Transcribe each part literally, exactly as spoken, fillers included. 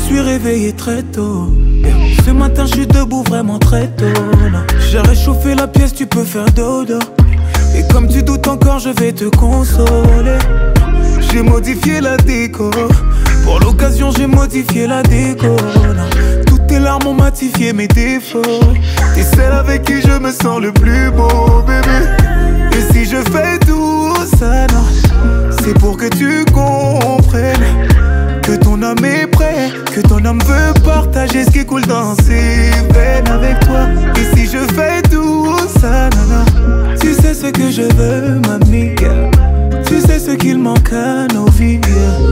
suis réveillé très tôt. Ce matin je suis debout vraiment très tôt. J'ai réchauffé la pièce, tu peux faire dodo. Et comme tu doutes encore, je vais te consoler. J'ai modifié la déco. Pour l'occasion j'ai modifié la déco. Toutes tes larmes ont matifié mes défauts. T'es celle avec qui je me sens le plus beau, bébé. Et si je fais tout ça, non, c'est pour que tu comprennes que ton âme est prêt, que ton âme veut partager ce qui coule dans ses veines avec toi. Et si je fais tout ça, nana, tu sais ce que je veux, mamie. Tu sais ce qu'il manque à nos vies.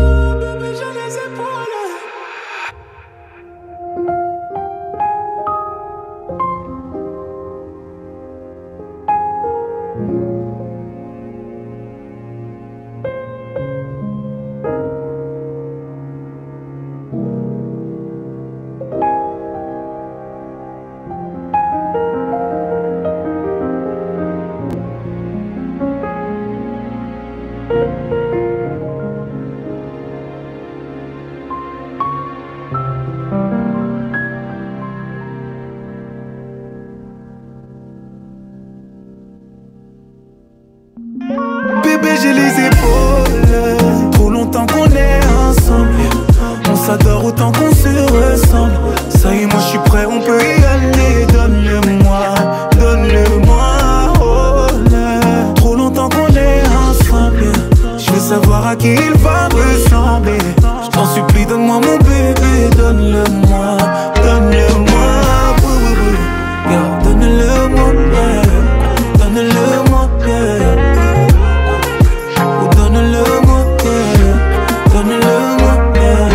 Bébé, j'ai les épaules. Trop longtemps qu'on est ensemble. On s'adore autant qu'on se ressemble. Ça y est, moi je suis prêt, on peut y aller. Donne-le-moi, donne-le-moi, oh là. Trop longtemps qu'on est ensemble. Je veux savoir à qui il va ressembler. Je t'en supplie, donne-moi mon bébé. Donne-le-moi, donne-le-moi, oui, oui, oui. Yeah, donne-le-moi, yeah. Donne-le-moi, yeah. Donne-le-moi, yeah. Donne-le-moi, yeah.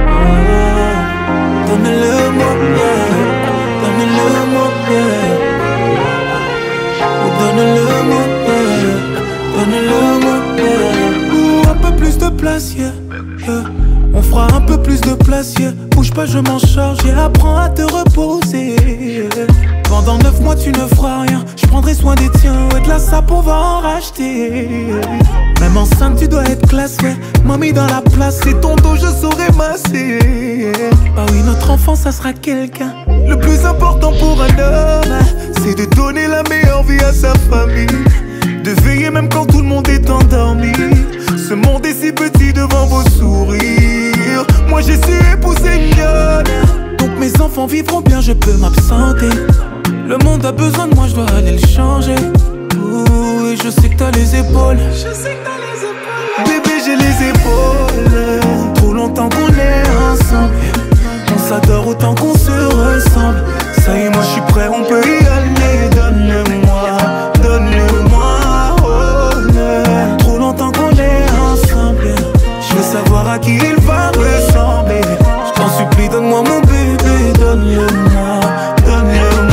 Donne-le-moi, yeah. Donne-le-moi, yeah. Donne-le-moi, yeah. Donne-le-moi, yeah. Ouh, un peu plus de place, yeah, yeah. On fera un peu plus de place, yeah. Bouge pas, je m'en charge et apprends à te reposer, yeah. Pendant neuf mois tu ne feras rien. Je prendrai soin des tiens, ouais, de la sape on va en racheter. Même enceinte tu dois être classe, ouais. Mamie dans la place, c'est ton dos je saurai masser. Bah oui, notre enfant ça sera quelqu'un. Le plus important pour un homme, c'est de donner la meilleure vie à sa famille. De veiller même quand tout le monde est endormi. Ce monde est si petit devant vos sourires. Moi j'ai su épouser mignonne. Donc mes enfants vivront bien, je peux m'absenter. Le monde a besoin de moi, je dois aller le changer. Ouh, et je sais que t'as les épaules. Je sais que t'as les épaules. Bébé, j'ai les épaules. Trop longtemps qu'on est ensemble. On s'adore autant qu'on se ressemble. Ça y est, moi je suis prêt, on peut y aller. Donne-le-moi, donne-le-moi, oh là. Trop longtemps qu'on est ensemble. Je veux savoir à qui il va ressembler. Je t'en supplie, donne-moi mon bébé. Donne-le-moi, donne-le-moi.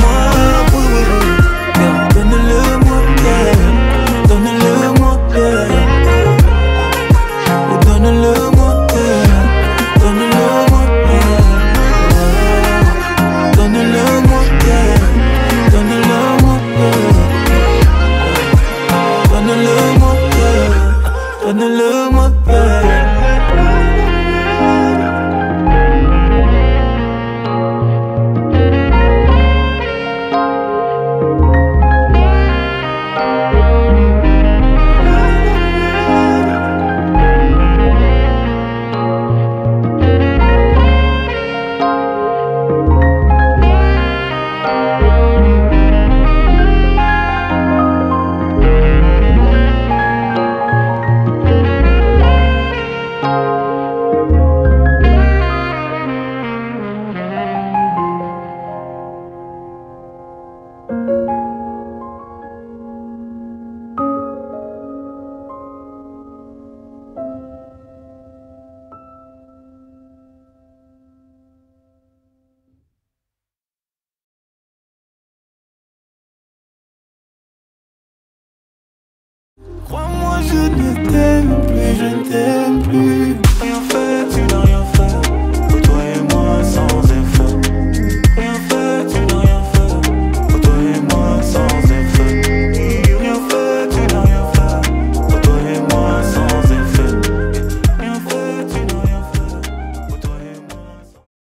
Donne-le-moi, yeah. Donne-le-moi, yeah. Donne-le-moi, yeah. Donne-le-moi, yeah. Donne-le-moi, yeah. Donne-le-moi, yeah. Donne-le-moi, yeah. Donne-le-moi, yeah. Crois-moi, je ne t'aime plus, je ne t'aime